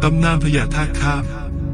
ำนานพญาท่าข้าม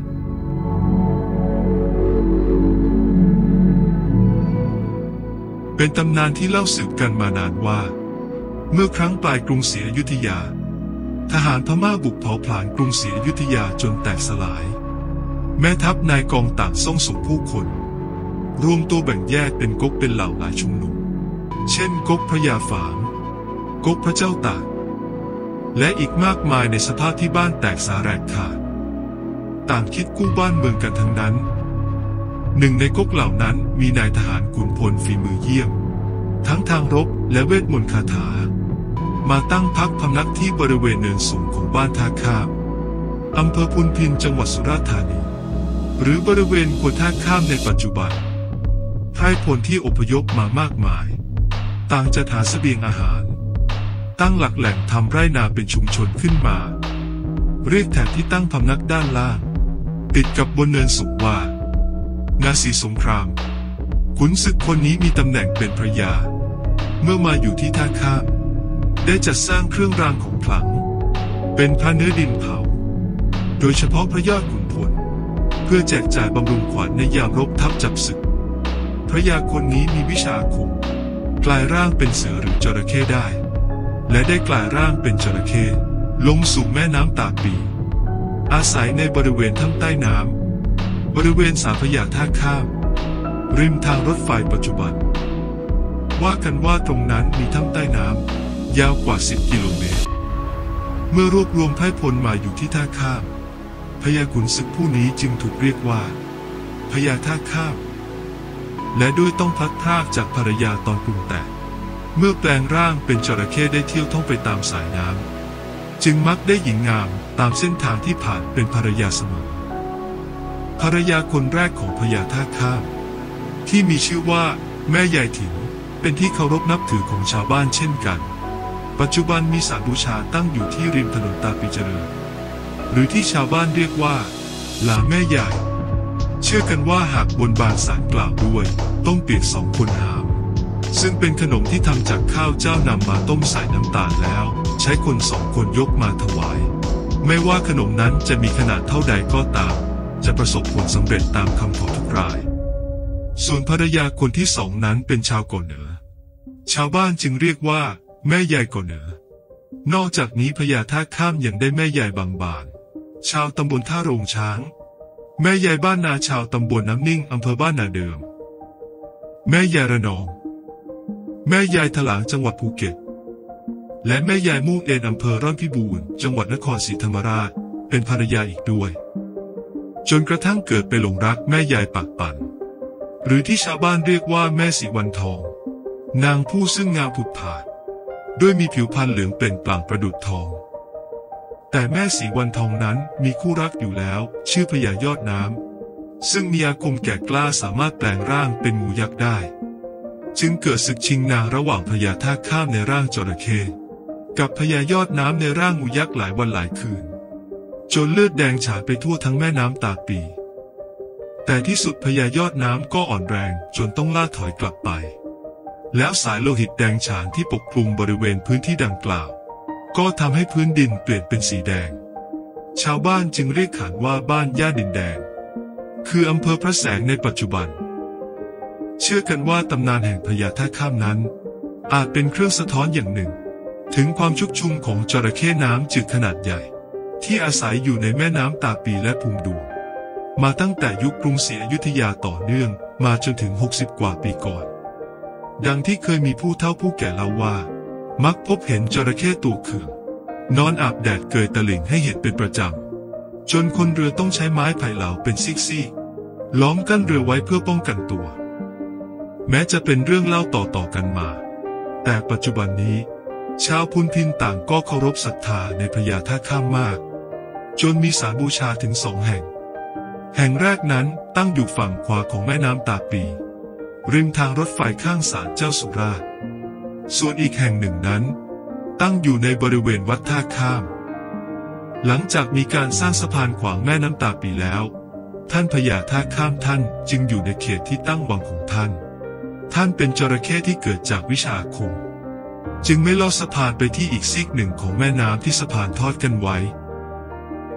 เป็นตำนานที่เล่าสืบกันมานานว่าเมื่อครั้งปลายกรุงศรีอยุธยาทหารพม่าบุกเผาผลาญกรุงศรีอยุธยาจนแตกสลายแม่ทัพนายกองต่างส่งส่งผู้คนรวมตัวแบ่งแยกเป็นก๊กเป็นเหล่าหลายชุมนุมเช่นก๊กพระยาฝางก๊กพระเจ้าตากและอีกมากมายในสภาพที่บ้านแตกสาแหรกขาดต่างคิดกู้บ้านเมืองกันทั้งนั้นหนึ่งในก๊กเหล่านั้นมีนายทหารขุนพลฝีมือเยี่ยมทั้งทางรบและเวทมนต์คาถามาตั้งพักพำนักที่บริเวณเนินสูงของบ้านท่าข้ามอำเภอพุนพินจังหวัดสุราษฎร์ธานีหรือบริเวณโพท่าข้ามในปัจจุบันไพร่พลที่อพยพมามากมายต่างจะหาเสบียงอาหารตั้งหลักแหล่งทำไร่นาเป็นชุมชนขึ้นมาเรียกแถบที่ตั้งพำนักด้านล่างติดกับบนเนินสูงว่านาสีสงครามขุนศึกคนนี้มีตำแหน่งเป็นพระยาเมื่อมาอยู่ที่ท่าข้ามได้จัดสร้างเครื่องรางของขลังเป็นพระเนื้อดินเผาโดยเฉพาะพระยอดขุนพลเพื่อแจกจ่ายบำรุงขวัญในยามรบทัพจับศึกพระยาคนนี้มีวิชาอาคมกลายร่างเป็นเสือหรือจระเข้ได้และได้กลายร่างเป็นจระเข้ลงสู่แม่น้ำตาปีอาศัยในบริเวณถ้ำใต้น้ำบริเวณสามพญาท่าข้ามริมทางรถไฟปัจจุบันว่ากันว่าตรงนั้นมีถ้ำใต้น้ำยาวกว่า10 กิโลเมตรเมื่อรวบรวมไพร่พลมาอยู่ที่ท่าข้ามพญาขุนศึกผู้นี้จึงถูกเรียกว่าพญาท่าข้ามและด้วยต้องพลัดพรากจากภรรยาตอนปรุงแต่งเมื่อแปลงร่างเป็นจระเข้ได้เที่ยวท่องไปตามสายน้ำจึงมักได้หญิงงามตามเส้นทางที่ผ่านเป็นภรรยาเสมอภรรยาคนแรกของพญาท่าข้ามที่มีชื่อว่าแม่ยายถิ่นเป็นที่เคารพนับถือของชาวบ้านเช่นกันปัจจุบันมีศาลบูชาตั้งอยู่ที่ริมถนนตาปีเจริญหรือที่ชาวบ้านเรียกว่าลาแม่ยายเชื่อกันว่าหากบนบานศาลกล่าวด้วยต้มเปียก2 คนหามซึ่งเป็นขนมที่ทำจากข้าวเจ้านำมาต้มใส่น้ำตาลแล้วใช้คน2 คนยกมาถวายไม่ว่าขนมนั้นจะมีขนาดเท่าใดก็ตามจะประสบผลสำเร็จตามคำขอทุกรายส่วนภรรยาคนที่2นั้นเป็นชาวก่อเหนือชาวบ้านจึงเรียกว่าแม่ยายก่อเหนือนอกจากนี้พญาท่าข้ามยังได้แม่ยายบางบานชาวตำบลท่าโรงช้างแม่ยายบ้านนาชาวตำบลน้ำนิ่งอำเภอบ้านนาเดิมแม่ยายระนองแม่ยายถลางจังหวัดภูเก็ตและแม่ยายมุ่งเอ็นอำเภอร่อนพิบูรณ์จังหวัดนครศรีธรรมราชเป็นภรรยาอีกด้วยจนกระทั่งเกิดไปหลงรักแม่ยายปากปั่นหรือที่ชาวบ้านเรียกว่าแม่สีวันทองนางผู้ซึ่งงามผุดผาดด้วยมีผิวพรรณเหลืองเปล่งปลั่งประดุจทองแต่แม่สีวันทองนั้นมีคู่รักอยู่แล้วชื่อพญายอดน้ำซึ่งมีอาคมแก่กล้าสามารถแปลงร่างเป็นงูยักษ์ได้จึงเกิดศึกชิงนางระหว่างพญาท่าข้ามในร่างจระเข้กับพญายอดน้ำในร่างงูยักษ์หลายวันหลายคืนจนเลือดแดงฉาดไปทั่วทั้งแม่น้ำตาปีแต่ที่สุดพญายอดน้ำก็อ่อนแรงจนต้องล่าถอยกลับไปแล้วสายโลหิตแดงฉานที่ปกคลุมบริเวณพื้นที่ดังกล่าวก็ทำให้พื้นดินเปลี่ยนเป็นสีแดงชาวบ้านจึงเรียกขานว่าบ้านย่าดินแดงคืออำเภอพระแสงในปัจจุบันเชื่อกันว่าตำนานแห่งพญาท่าข้ามนั้นอาจเป็นเครื่องสะท้อนอย่างหนึ่งถึงความชุกชุมของจระเข้น้ำจืดขนาดใหญ่ที่อาศัยอยู่ในแม่น้ำตาปีและพุงดวงมาตั้งแต่ยุคกรุงศรีอยุธยาต่อเนื่องมาจนถึง60 กว่าปีก่อนดังที่เคยมีผู้เฒ่าผู้แก่เล่าว่ามักพบเห็นจระเข้ตัวเขืองนอนอาบแดดเกยตลิ่งให้เห็นเป็นประจำจนคนเรือต้องใช้ไม้ไผ่เหลาเป็นซี่ๆล้อมกั้นเรือไว้เพื่อป้องกันตัวแม้จะเป็นเรื่องเล่าต่อๆกันมาแต่ปัจจุบันนี้ชาวพุนพินต่างก็เคารพศรัทธาในพญาท่าข้ามมากจนมีศาลบูชาถึง2 แห่งแรกนั้นตั้งอยู่ฝั่งขวาของแม่น้ำตาปีริมทางรถไฟข้างศาลเจ้าสุราษฎร์ส่วนอีกแห่งหนึ่งนั้นตั้งอยู่ในบริเวณวัดท่าข้ามหลังจากมีการสร้างสะพานขวางแม่น้ำตาปีแล้วท่านพญาท่าข้ามท่านจึงอยู่ในเขตที่ตั้งวังของท่านเป็นจระเข้ที่เกิดจากวิชาอาคมจึงไม่ลอดสะพานไปที่อีกซีกหนึ่งของแม่น้ำที่สะพานทอดกันไว้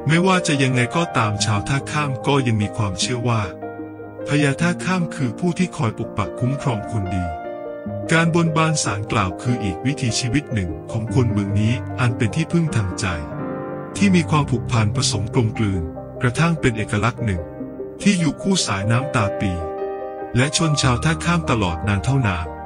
ไม่ว่าจะยังไงก็ตามชาวท่าข้ามก็ยังมีความเชื่อว่าพญาท่าข้ามคือผู้ที่คอยปกปักคุ้มครองคนดีการบนบานศาลกล่าวคืออีกวิถีชีวิตหนึ่งของคนเมืองนี้อันเป็นที่พึ่งทางใจที่มีความผูกพันผสมกลมกลืนกระทั่งเป็นเอกลักษณ์หนึ่งที่อยู่คู่สายน้ำตาปีและชนชาวท่าข้ามตลอดนานเท่านาน